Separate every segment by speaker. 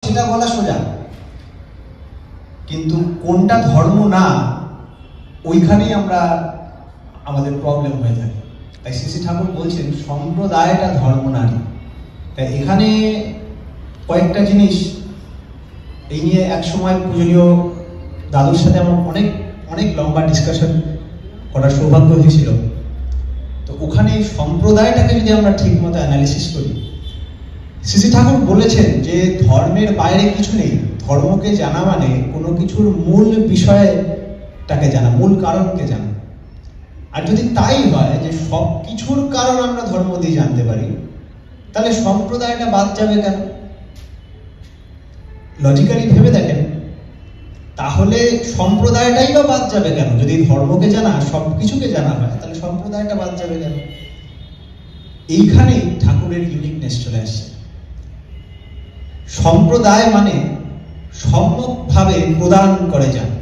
Speaker 1: সেটা বলা সোজা, কিন্তু কোনটা ধর্ম না ওইখানেই আমরা আমাদের প্রবলেম হয়ে থাকে। তাই শ্রী শ্রী ঠাকুর বলছেন সম্প্রদায়টা ধর্ম নারী। তাই এখানে কয়েকটা জিনিস এই নিয়ে একসময় পূজনীয় দাদুর সাথে আমার অনেক অনেক লম্বা ডিসকাশন করার সৌভাগ্য হয়েছিল। তো ওখানে সম্প্রদায়টাকে যদি আমরা ঠিক মতো অ্যানালিসিস করি, শ্রী শ্রী ঠাকুর বলেছেন যে ধর্মের বাইরে কিছু নেই, ধর্মকে জানা মানে কোনো কিছুর মূল বিষয়টাকে জানা, মূল কারণকে জানা। আর যদি তাই হয় যে সব কিছুর কারণ আমরা ধর্ম দিয়ে জানতে পারি, তাহলে সম্প্রদায়টা বাদ যাবে কেন? লজিক্যালি ভেবে দেখেন, তাহলে সম্প্রদায়টাই বা বাদ যাবে কেন? যদি ধর্মকে জানা, সবকিছুকে জানা হয়, তাহলে সম্প্রদায়টা বাদ যাবে কেন? এইখানেই ঠাকুরের ইউনিকনেস চলে আসছে। সম্প্রদায় মানে সম্যকভাবে প্রদান করে যান।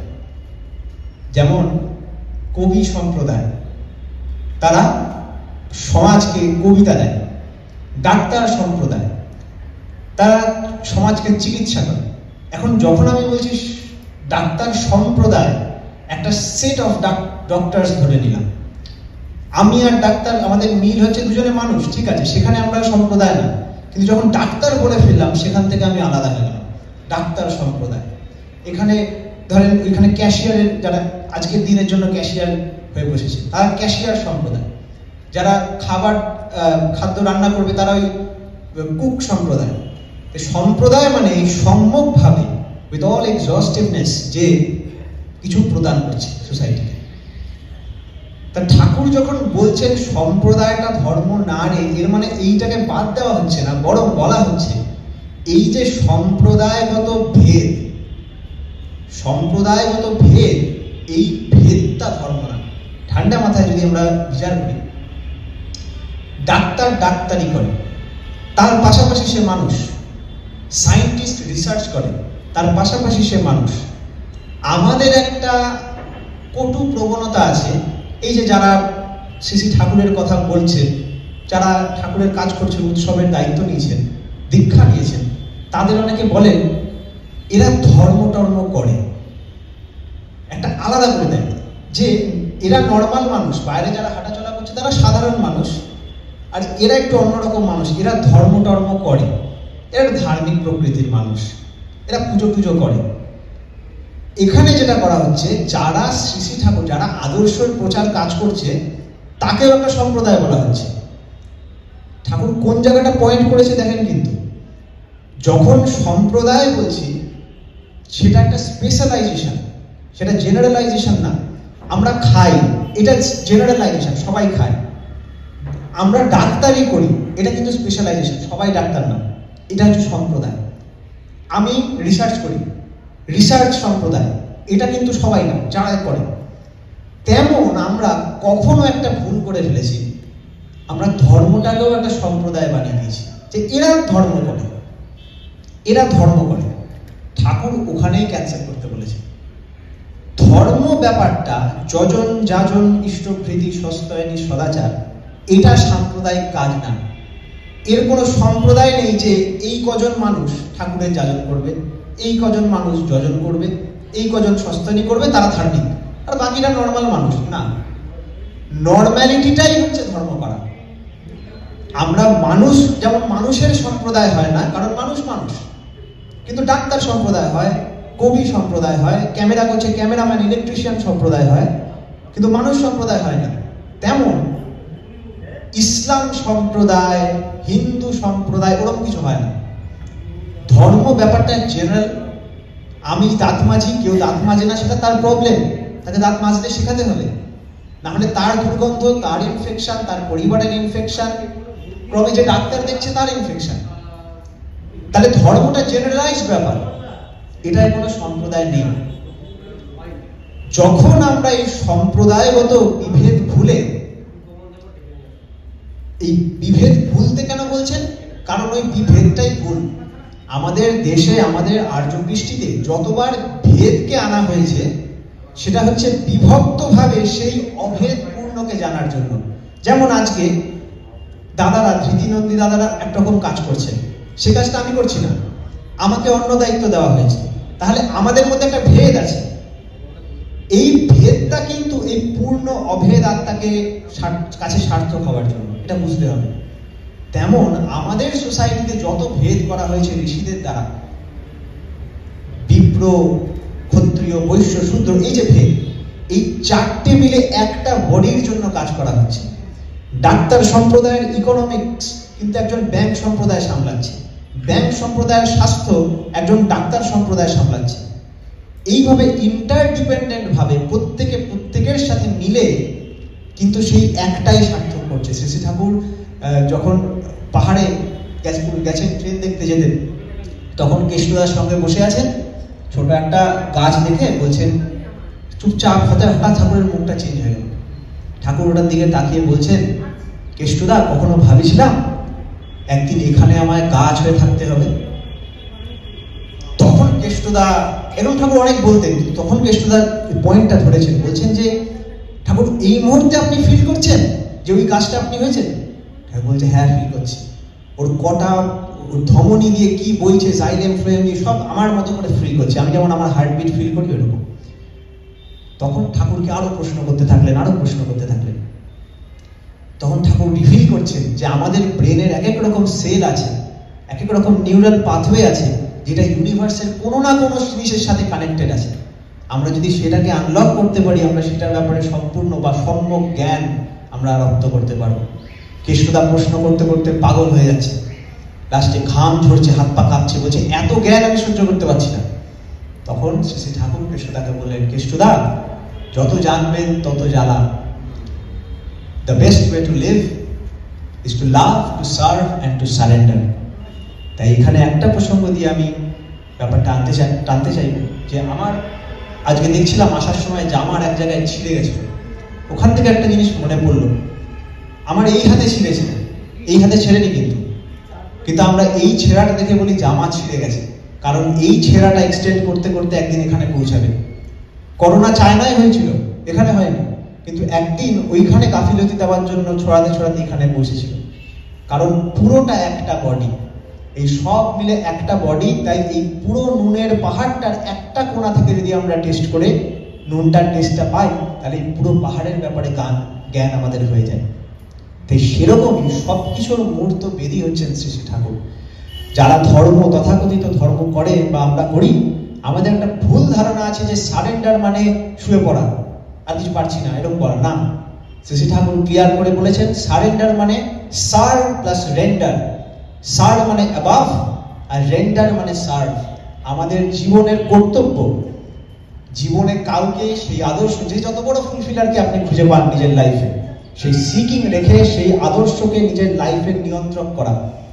Speaker 1: যেমন কবি সম্প্রদায়, তারা সমাজকে কবিতা দেয়। ডাক্তার সম্প্রদায়, তারা সমাজকে চিকিৎসা করে। এখন যখন আমি বলছি ডাক্তার সম্প্রদায়, একটা সেট অফ ডক্টরস ধরে নিলাম, আমি আর ডাক্তার আমাদের মিল হচ্ছে দুজনে মানুষ, ঠিক আছে, সেখানে আমরা সম্প্রদায় না। কিন্তু যখন ডাক্তার বলে ফেললাম, সেখান থেকে আমি আলাদা হয়ে গেলাম, ডাক্তার সম্প্রদায়। এখানে ধরেন এখানে ক্যাশিয়ারের, যারা আজকের দিনের জন্য ক্যাশিয়ার হয়ে বসেছে, তারা ক্যাশিয়ার সম্প্রদায়। যারা খাদ্য রান্না করবে, তারা ওই কুক সম্প্রদায়। সম্প্রদায় মানে সম্যকভাবে উইথ অল এক্সস্টিভনেস যে কিছু প্রদান করছে সোসাইটিকে। তা ঠাকুর যখন বলছেন সম্প্রদায়টা ধর্ম না রে, এর মানে এইটাকে বাদ দেওয়া হচ্ছে না, বরং বলা হচ্ছে এই যে সম্প্রদায়গত ভেদ, সম্প্রদায়গত ভেদ, এই ভেদটা ধর্ম না। ঠান্ডা মাথায় যদি আমরা বিচার করি, ডাক্তার ডাক্তারি করে, তার পাশাপাশি সে মানুষ। সায়েন্টিস্ট রিসার্চ করে, তার পাশাপাশি সে মানুষ। আমাদের একটা কটু প্রবণতা আছে, এই যে যারা শ্রী শ্রী ঠাকুরের কথা বলছে, যারা ঠাকুরের কাজ করছেন, উৎসবের দায়িত্ব নিয়েছেন, দীক্ষা নিয়েছেন, তাদের অনেকে বলেন এরা ধর্ম টর্ম করে, একটা আলাদা করে দেয় যে এরা নর্মাল মানুষ, বাইরে যারা হাঁটাচলা করছে তারা সাধারণ মানুষ, আর এরা একটু অন্যরকম মানুষ, এরা ধর্ম টর্ম করে, এরা ধার্মিক প্রকৃতির মানুষ, এরা পুজো টুজো করে। এখানে যেটা করা হচ্ছে, যারা শ্রী শ্রী ঠাকুর, যারা আদর্শের প্রচার কাজ করছে, তাকেও একটা সম্প্রদায় বলা হচ্ছে। ঠাকুর কোন জায়গাটা পয়েন্ট করেছে দেখেন, কিন্তু যখন সম্প্রদায় বলছি, সেটা একটা স্পেশালাইজেশন, সেটা জেনারেলাইজেশন না। আমরা খাই, এটা জেনারেলাইজেশন, সবাই খায়। আমরা ডাক্তারি করি, এটা কিন্তু স্পেশালাইজেশন, সবাই ডাক্তার না, এটা হচ্ছে সম্প্রদায়। আমি রিসার্চ করি, রিসার্চ সম্প্রদায়, এটা কিন্তু সবাই না, যারা করে। তেমন আমরা কখনো একটা ভুল করে ফেলেছি, আমরা ধর্মটাকেও একটা সম্প্রদায় বানিয়ে দিয়েছি, যে এরা ধর্ম করে, এরা ধর্ম করে। ঠাকুর ওখানেই ক্যান্সেল করতে বলেছে। ধর্ম ব্যাপারটা যজন যাজন ইষ্টভৃতি সস্তয়নী সদাচার, এটা সাম্প্রদায়িক কাজ না। এর কোনো সম্প্রদায় নেই যে এই কজন মানুষ ঠাকুরের যাজন করবে, এই কজন মানুষ যজন করবে, এই কজন সস্তয়নী করবে, তারা ধার্মিক, আর বাকিরা নর্মাল মানুষ না। নর্মালিটিটাই হচ্ছে ধর্ম করা। আমরা মানুষ, যেমন মানুষের সম্প্রদায় হয় না, কারণ মানুষ মানুষ, কিন্তু ডাক্তার সম্প্রদায় হয়, কবি সম্প্রদায় হয়, ক্যামেরা করছে ক্যামেরাম্যান, ইলেকট্রিশিয়ান সম্প্রদায় হয়, কিন্তু মানুষ সম্প্রদায় হয় না। তেমন ইসলাম সম্প্রদায়, হিন্দু সম্প্রদায়, ওরকম কিছু হয় না। ধর্ম ব্যাপারটা জেনারেল। আমি দাঁত মাজি, কেউ দাঁত মাজে না, সেটা তার প্রবলেম, তাকে দাঁত মাজতে শেখাতে হবে, না হলে তার দুর্গন্ধ, তার ইনফেকশন, তার পরিবারের ইনফেকশন, ক্রমে যে ডাক্তার দেখছে তার ইনফেকশন। তাহলে ধর্মটা জেনারেলাইজড ব্যাপার, এটার কোনো সম্প্রদায় নেই। যখন আমরা এই সম্প্রদায়গত বিভেদ ভুলে, এই বিভেদ ভুলতে কেন বলছেন? কারণ ওই বিভেদটাই ভুল। আমাদের দেশে, আমাদের আর্য কৃষ্টিতে যতবার ভেদকে আনা হয়েছে, সেটা হচ্ছে বিভক্তভাবে সেই অভেদ পূর্ণকে জানার জন্য। যেমন আজকে দাদারা, ধৃতিনন্দী দাদারা একরকম কাজ করছে, সে কাজটা আমি করছি না। আমাকে অন্য দায়িত্ব দেওয়া হয়েছে। তাহলে আমাদের মধ্যে একটা ভেদ আছে। এই ভেদটা কিন্তু এই পূর্ণ অভেদ আত্মাকে কাছে সার্থক হওয়ার জন্য, এটা বুঝতে হবে। তেমন আমাদের সোসাইটিতে যত ভেদ করা হয়েছে ঋষিদের দ্বারা, বিপ্র, ক্ষত্রিয়, বৈশ্য, শূদ্র, এই যে ভেদ, এই চারটে মিলে একটা বডির জন্য কাজ করা হচ্ছে। ডাক্তার সম্প্রদায়ের ইকোনমিক্স কিন্তু একজন ব্যাংক সম্প্রদায় সামলাচ্ছে, ব্যাংক সম্প্রদায়ের স্বাস্থ্য একজন ডাক্তার সম্প্রদায় সামলাচ্ছে। এইভাবে ইন্টারডিপেন্ডেন্ট ভাবে প্রত্যেকের সাথে মিলে কিন্তু সেই একটাই সার্থক করছে। শ্রী শ্রী ঠাকুর যখন পাহাড়ে গেছেন ট্রেন দেখতে যেতেন, তখন কেষ্টদার সঙ্গে বসে আছেন, ছোট একটা গাছ দেখে বলছেন চুপচাপ, হঠাৎ ঠাকুরের মুখটা চেঞ্জ হয়ে গেল। ঠাকুর ওটার দিকে তাকিয়ে বলছেন, কেষ্টদা, কখনো ভাবিছিলাম একদিন এখানে আমায় গাছ হয়ে থাকতে হবে? তখন কেষ্টদা, এরকম ঠাকুর অনেক বলতেন, তখন কেষ্টদার পয়েন্টটা ধরেছেন, বলছেন যে ঠাকুর এই মুহূর্তে আপনি ফিল করছেন যে ওই গাছটা আপনি হয়েছেন? ঠাকুর বলছে হ্যাঁ ফিল করছি। ওর কটা ধমনী দিয়ে কি বইছে, জাইলেম ফ্লোয়েম দিয়ে সব আমার মতো করে ফিল করছে, আমি যেমন আমার হার্টবিট ফিল করি ওরকম। তখন ঠাকুরকে আরো প্রশ্ন করতে থাকলেন, তখন ঠাকুর রিভিল করছেন যে আমাদের ব্রেনের এক এক রকম সেল আছে, এক এক রকম নিউরাল পাথওয়ে আছে, যেটা ইউনিভার্সের কোনো না কোনো জিনিসের সাথে কানেক্টেড আছে। আমরা যদি সেটাকে আনলক করতে পারি, আমরা সেটার ব্যাপারে সম্পূর্ণ বা সম্যক জ্ঞান আমরা রপ্ত করতে পারবো। কেষ্টদা প্রশ্ন করতে করতে পাগল হয়ে যাচ্ছে, লাস্টে ঘাম ঝরছে, হাত পা কাঁপছে, বলছে এত জ্ঞান আমি সহ্য করতে পারছি না। তখন শ্রী ঠাকুর কেষ্টদাকে বললেন, কেষ্টদা, যত জানবেন তত জ্বালা। The best way to live is to love, to serve and to surrender. তাই এখানে একটা প্রসঙ্গ দিয়ে আমি ব্যাপারটা টানতে চাইব যে আমার আজকে দেখছিলাম আসার সময় জামার এক জায়গায় ছিঁড়ে গেছিল, ওখান থেকে একটা জিনিস মনে পড়লো, আমার এই হাতে ছিঁড়েছে, এই হাতে ছেড়েনি কিন্তু আমরা এই ছেঁড়াটা দেখে বলি জামা ছিঁড়ে গেছে, কারণ এই ছেঁড়াটা এক্সটেন্ড করতে করতে একদিন এখানে পৌঁছাবে। করোনা চায়নায় হয়েছিল, এখানে হয়নি, কিন্তু একদিন ওইখানে গাফিলতি দেওয়ার জন্য ছড়াতে ছড়াতে এখানে পৌঁছেছিল। কারণ পুরোটা একটা বডি, এই সব মিলে একটা বডি। তাই এই পুরো নুনের পাহাড়টার একটা কোণা থেকে যদি আমরা টেস্ট করে নুনটার টেস্টটা পাই, তাহলে এই পুরো পাহাড়ের ব্যাপারে জ্ঞান আমাদের হয়ে যায়। তাই সেরকমই সবকিছুর মূর্ত বেদী হচ্ছেন শ্রী শ্রী ঠাকুর। যারা ধর্ম, তথাকথিত ধর্ম করে বা আমরা করি, আমাদের একটা ভুল ধারণা আছে যে সারেন্ডার মানে শুয়ে পড়া, আর কিছু পারছি না, এরকম বলা না। শ্রী শ্রী ঠাকুর ক্লিয়ার করে বলেছেন, সারেন্ডার মানে সার্ভ প্লাস রেন্ডার। সার্ভ মানে অ্যাবাভ, আর রেন্ডার মানে সার্ভ। আমাদের জীবনের কর্তব্য, জীবনে কাউকে সেই আদর্শ, যে যত বড় ফুলফিলারকে আপনি খুঁজে পান নিজের লাইফে, সেই সিকিং রেখে সেই আদর্শকে নিজের লাইফের নিয়ন্ত্রণ করা,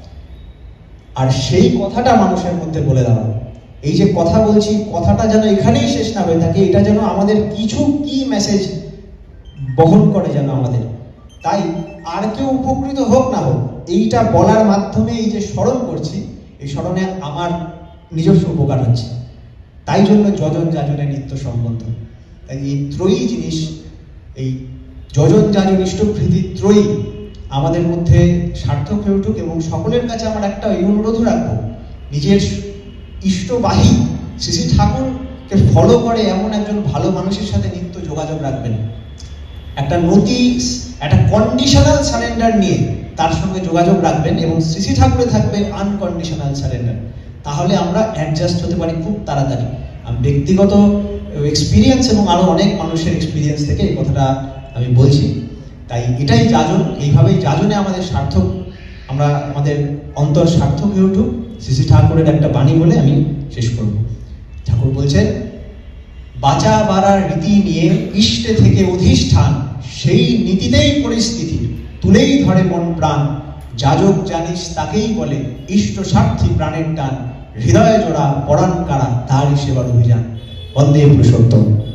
Speaker 1: আর সেই কথাটা মানুষের মধ্যে বলে দেওয়া। এই যে কথা বলছি, কথাটা যেন এখানেই শেষ না হয়ে থাকে, এটা যেন আমাদের কিছু কি মেসেজ বহন করে যেন আমাদের। তাই আর কেউ উপকৃত হোক না হোক, এইটা বলার মাধ্যমে এই যে স্মরণ করছি, এই স্মরণে আমার নিজস্ব উপকার হচ্ছে। তাই জন্য যজন যাজনে নিত্য সম্বন্ধ। তাই এই ত্রয়ী জিনিস, এই যজন যাজন ইষ্টভৃতি ত্রয়ী আমাদের মধ্যে সার্থক হয়ে উঠুক। এবং সকলের কাছে আমার একটা অনুরোধ রাখবো, নিজের ইষ্টবাহী শ্রী শ্রী ঠাকুরকে ফলো করে এমন একজন ভালো মানুষের সাথে নিত্য যোগাযোগ রাখবেন। একটা একটা কন্ডিশনাল সারেন্ডার নিয়ে তার সঙ্গে যোগাযোগ রাখবেন, এবং শ্রী শ্রী ঠাকুরে থাকবে আনকন্ডিশনাল সারেন্ডার। তাহলে আমরা অ্যাডজাস্ট হতে পারি খুব তাড়াতাড়ি। আমি ব্যক্তিগত এক্সপিরিয়েন্স এবং আরো অনেক মানুষের এক্সপিরিয়েন্স থেকে এই কথাটা আমি বলছি। তাই এটাই যাজন, এইভাবেই যাজনে আমাদের সার্থক, আমরা আমাদের অন্তর সার্থক হয়ে উঠুক। শ্রী শ্রী ঠাকুরের একটা বাণী বলে আমি শেষ করব। ঠাকুর বলছেন, বাঁচা বাড়ার রীতি নিয়ে ইষ্টে থেকে অধিষ্ঠান, সেই নীতিতেই পরিস্থিতি তুলেই ধরে মন প্রাণ। যাজক জানিস তাকেই বলে ইষ্ট স্বার্থী প্রাণের টান। হৃদয় জোড়া পরাণ কারা তারই সেবার অভিযান। বন্দে পুরুষোত্তম।